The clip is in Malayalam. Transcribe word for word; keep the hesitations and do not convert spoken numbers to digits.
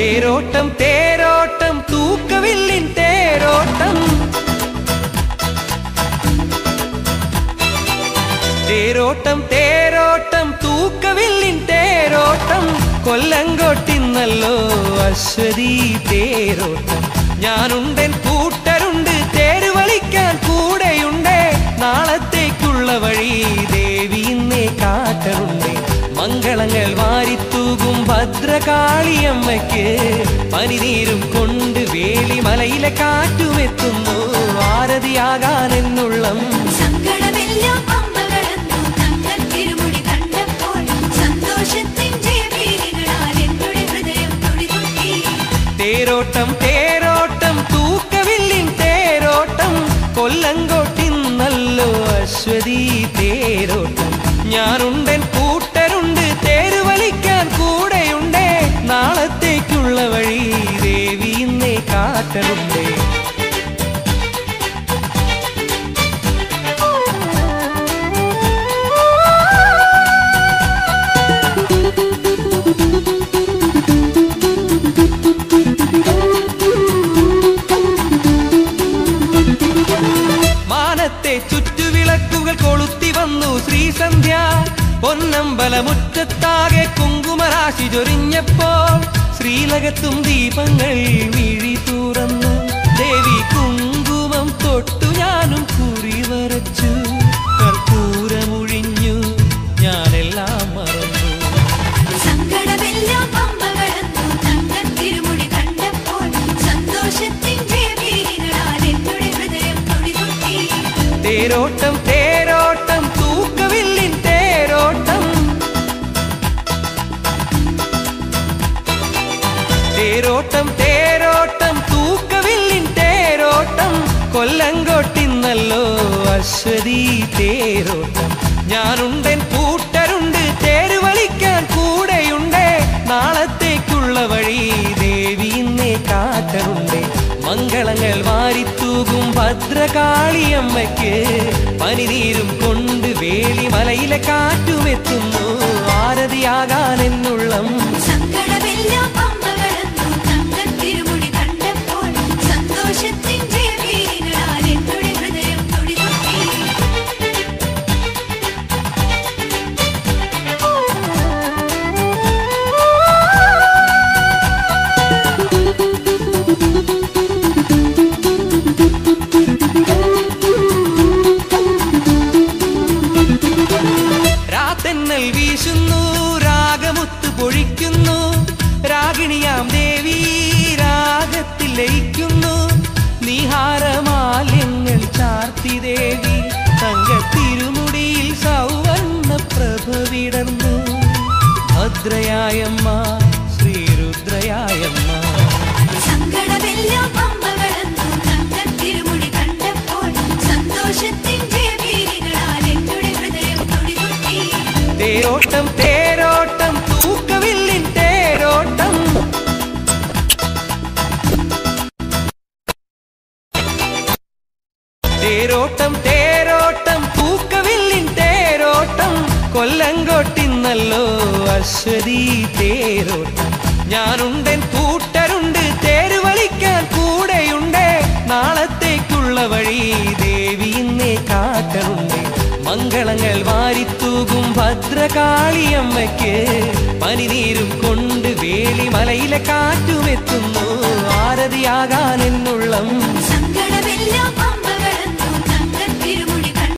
തേരോട്ടം തേരോട്ടം തൂക്കവില്ലിൻ തേരോട്ടം തേരോട്ടം തേരോട്ടം തൂക്കവില്ലിൻ തേരോട്ടം കൊല്ലങ്കോട്ടിന്നല്ലോ അശ്വതി തേരോട്ടം ഞാനുണ്ടൻ കൂട്ടരുണ്ട് തേര് വലിക്കാൻ കൂടെയുണ്ട് നാളത്തേക്കുള്ള വഴി ദേവി ഇന്നേ കാട്ടറുണ്ട് മംഗളങ്ങൾ വാരിത്തൂകും ഭദ്രകാളിയമ്മയ്ക്ക് പനിനീരും കൊണ്ട് വേലിമലയിലെ കാറ്റുമെത്തുന്നു ആരതിയാകാൻ എന്നുള്ളം തേരോട്ടം തേരോട്ടം തൂക്കവില്ലിൻ തേരോട്ടം കൊല്ലങ്കോട്ടിന്നല്ലോ അശ്വതി തേരോട്ടം ഞാനുണ്ടൻ കൂട്ടരുണ്ട് തേര് വലിക്കാൻ കൂടെയുണ്ട് നാളത്തേക്കുള്ള വഴി ദേവി ഇന്നേ കാട്ടറുണ്ട് ചുറ്റുവിളക്കുകൾ കൊളുത്തി വന്നു ശ്രീസന്ധ്യ പൊന്നമ്പലമുറ്റത്താകെ കുങ്കുമരാശി ചൊരിഞ്ഞപ്പോൾ ശ്രീലകത്തും ദീപങ്ങൾ മിഴി തുറന്നു ദേവി കുങ്കുമം തൊട്ടു ഞാനും കുറി വരച്ചു കർപ്പൂരമൊഴിഞ്ഞു ഞാനെല്ലാം മറന്നു തേരോട്ടം തേരോട്ടം തൂക്കവില്ലിൻ തേരോട്ടം തേരോട്ടം തേരോട്ടം തൂക്കവില്ലിൻ തേരോട്ടം കൊല്ലങ്കോട്ടിന്നല്ലോ അശ്വതി തേരോട്ടം ഞാനുണ്ടൻ കൂട്ടരുണ്ട് തേര് വലിക്കാൻ കൂടെയുണ്ട് നാളത്തേക്കുള്ള വഴി ദേവി ഇന്നേ കാട്ടറുണ്ട് മംഗളങ്ങൾ വാരിത്തൂകും ഭദ്രകാളിയമ്മയ്ക്ക് പനിനീരും കൊണ്ട് വേലിമലയിലെ കാറ്റുമെത്തുന്നു ആരതിയാകാൻ എന്നുള്ളം രാത്തെന്നൽ വീശുന്നു രാഗമുത്ത് പൊഴിക്കുന്നു രാഗിണിയാം ദേവി രാഗത്തിൽ ലയിക്കുന്നു നിഹാരമാല്യങ്ങൾ ചാർത്തി ദേവി തങ്കത്തിരുമുടിയിൽ സൗവർണ്ണ പ്രഭ വിടർന്നു ഭദ്രയായമ്മ ശ്രീരുദ്രയായമ്മ തേരോട്ടം തേരോട്ടം തൂക്കവില്ലിൻ തേരോട്ടം തേരോട്ടം തേരോട്ടം തൂക്കവില്ലിൻ തേരോട്ടം കൊല്ലങ്കോട്ടിന്നല്ലോ അശ്വതി തേരോട്ടം ഞാനുണ്ടൻ കൂട്ടരുണ്ട് തേര് വലിക്കാൻ കൂടെയുണ്ട് നാളത്തേക്കുള്ള വഴി ദേവി ഇന്നേ കാട്ടറുണ്ട് മംഗളങ്ങൾ വാരിത്തൂകും ഭദ്രകാളിയമ്മയ്ക്ക് പനിനീരും കൊണ്ട് വേലിമലയിലെ കാറ്റുമെത്തുന്നു ആരതിയാകാൻ എന്നുള്ളം